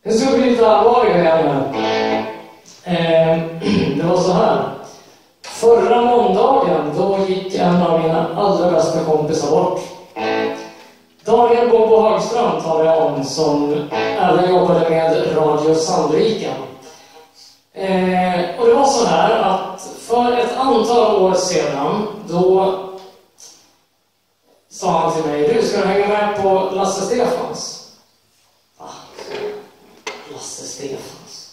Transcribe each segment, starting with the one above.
Nu ska vi bli lite allvarliga här. Det var så här. Förra måndagen, då gick en av mina allra bästa kompisar bort. Daniel Bobo Hagström tar jag om, som även jobbade med Radio Sandviken. Och det var så här att för ett antal år sedan, då sa han till mig: du, ska hänga med på Lasse Stefans? Lasse Stefans?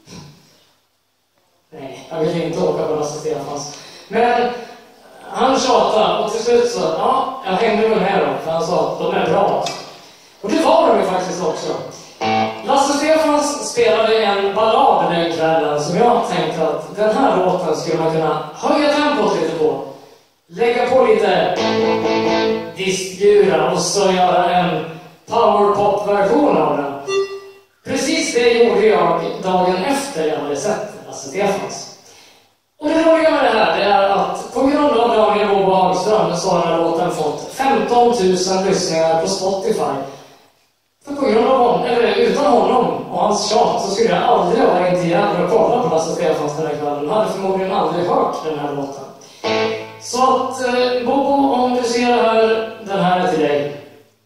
Nej, jag vill inte åka på Lasse Stefans. Men han tjatade och till slut så, ja, jag hängde med dem, för han sa att de är bra. Och det var de ju faktiskt också. Lasse Stefans spelade en ballad den kvällen som jag tänkte att den här låten skulle man kunna höja tempot lite på. Lägga på lite diskgura och så göra en powerpop-version av den. Precis det gjorde jag dagen efter jag hade sett Lasse Stefans. Och det roliga med det här är att på grund av Daniel Bobo Hagström så har den här låten fått 15 000 lyssningar på Spotify. För på grund av honom, eller utan honom och hans tjat, så skulle jag aldrig ha varit intresserad och kolla på Lasse Stefans den här kvällen. Jag hade förmodligen aldrig hört den här låten. Så att Bobo, om du ser det här, den här är till dig.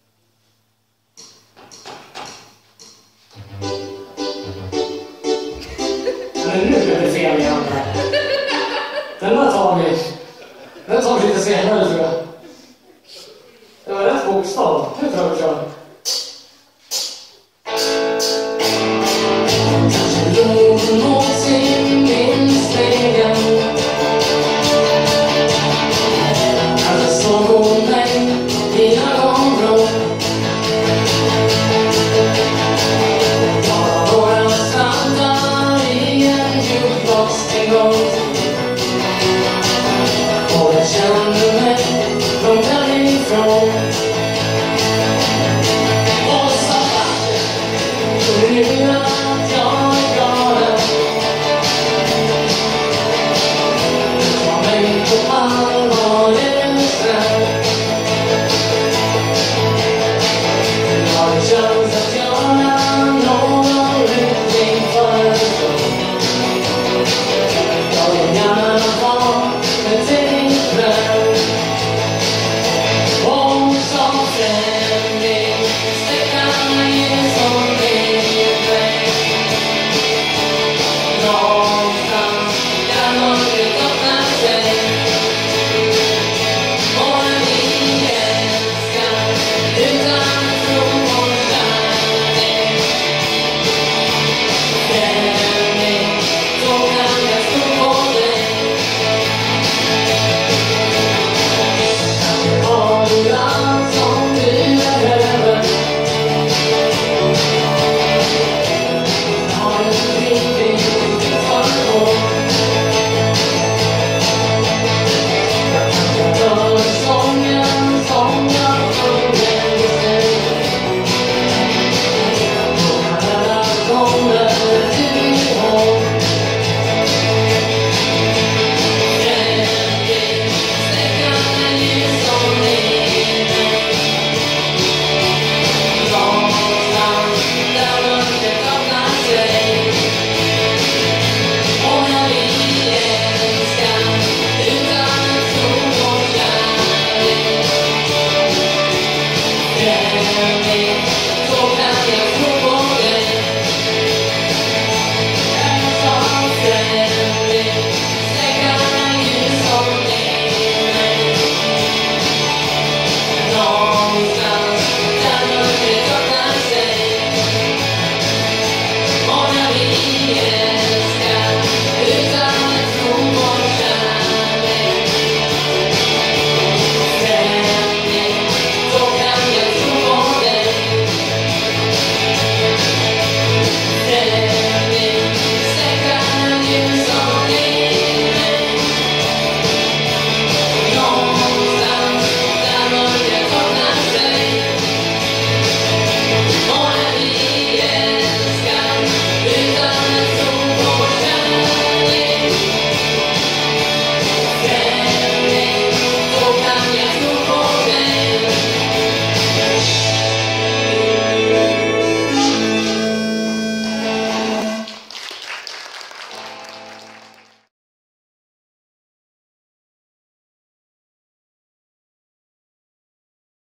Men nu blev det fel igen. Den tar vi lite senare, tror jag. Det var rätt bokstav. Nu tar vi kör. Någonsin minns vägen. Alla såg mig dina gånger. Bara våra slantar i en jukebox en gång. Och jag kände mig långt härifrån. Och så nu att jag är galen. Ta mig på allvar sen. Ja, det känns att göra någon lycklig för en stund. Jag vill gärna vara med dig ikväll. Och som främling sträcka mig som din väg. Någonstans där mörkret öppnar sig. Och när vi älskar utan tro och kärlek. Främling, så kan jag stå på dig. Har du allt som du behöver? Har du blivit förstådd? Jag hör sången som jag sjunger i stället. Och alla kommer du ihåg. Främling, sträcka mig som din väg. Någonstans där mörkret öppnar sig. Och när vi älskar utan tro och kärlek. Främling, så kan